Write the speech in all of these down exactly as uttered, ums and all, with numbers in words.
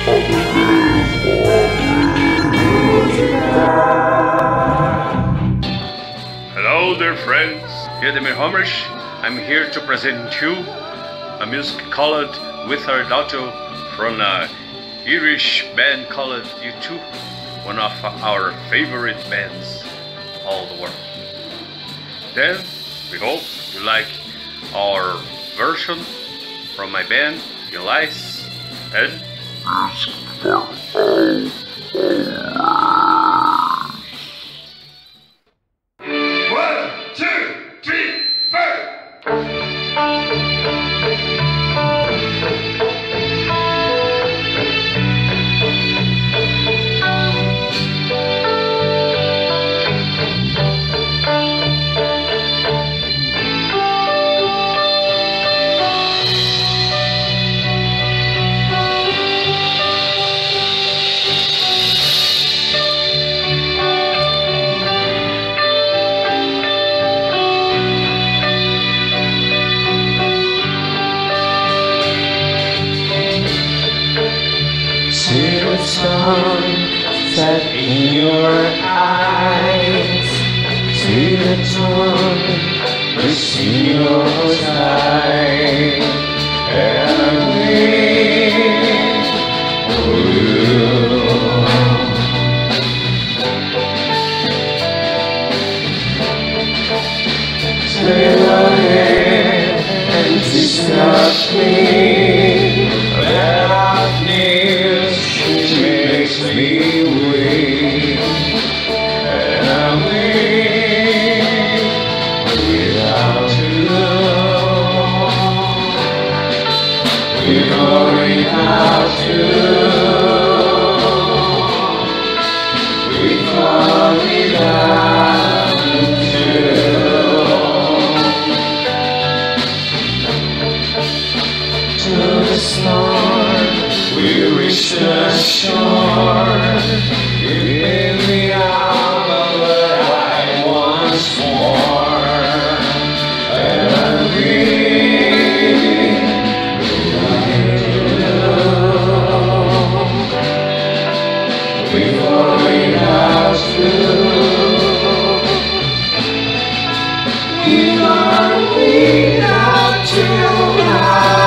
Hello there friends, Vladimir Homrich. I'm here to present you a music called With Our Daughter from an Irish band called U two, one of our favorite bands all the world. Then we hope you like our version from my band, Elias, and One, two, three, four. See the sun set in your eyes. See the dawn, the sea your side. And I wait for you. Stay ahead and discuss me. That I've near. She makes me weak, and I wait without you. We're going out you. We fall without you. To the storm. We reach the shore. You made me out of what I once wore, and I really love you. We're going out you. We are without you.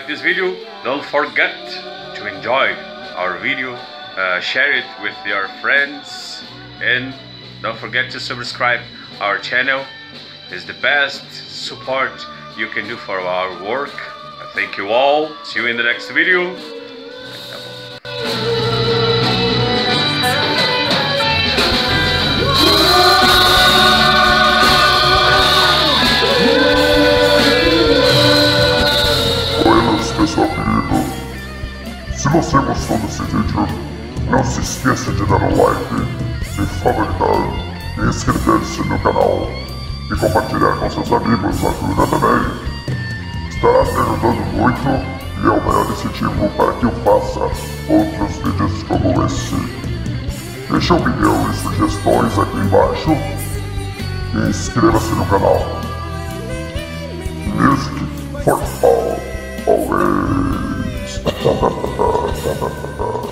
like this video, don't forget to enjoy our video, uh, share it with your friends, and don't forget to subscribe our channel. It's the best support you can do for our work. Thank you all. See you in the next video. Pessoal querido, se você gostou desse vídeo, não se esqueça de dar um like, de favoritar, e inscrever-se no canal e compartilhar com seus amigos ajuda também. Estará me ajudando muito e é o maior incentivo para que eu faça outros vídeos como esse. Deixe um opinião e sugestões aqui embaixo e inscreva-se no canal. Music for all. Always.